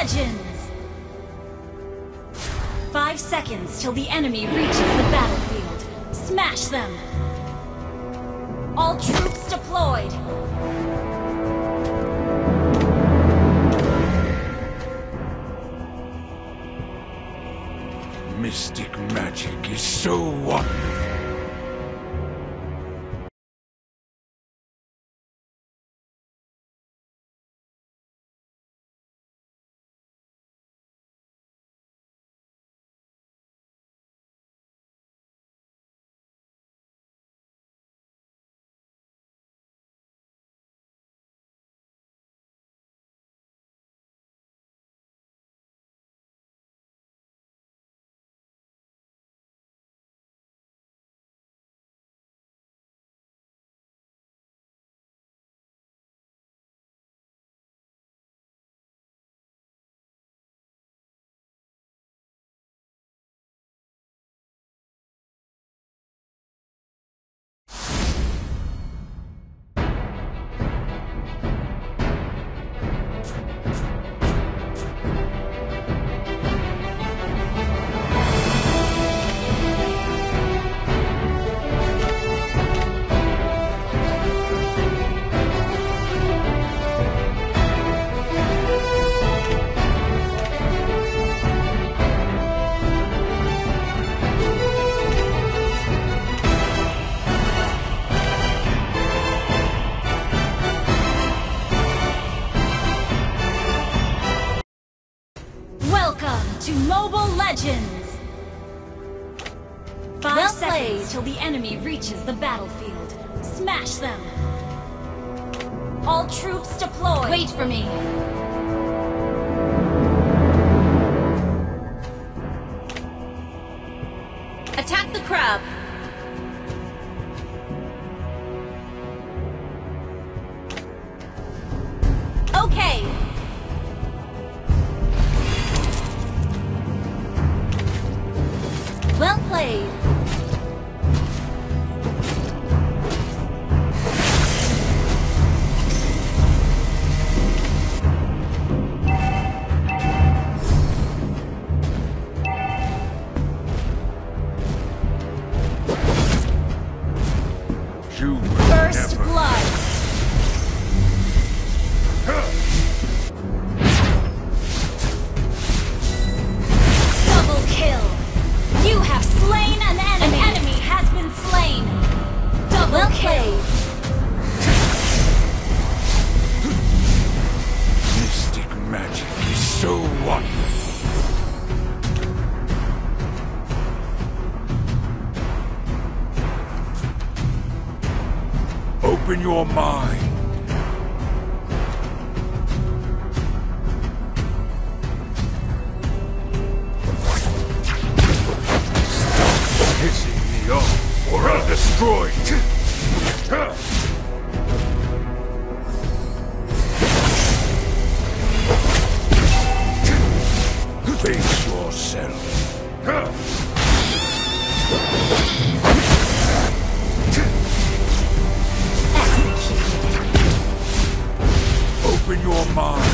Legends! 5 seconds till the enemy reaches the battlefield. Smash them! All troops deployed! Mystic magic is so wonderful. To Mobile Legends! 5 seconds till the enemy reaches the battlefield. Smash them! All troops deployed! Wait for me! Attack the crab! Okay! Well played. First blood. Double kill. You have slain an enemy! An enemy has been slain! Double kill! Mystic magic is so wonderful. Open your mind. Pissing me off, or I'll destroy you! Face yourself. Open your mind.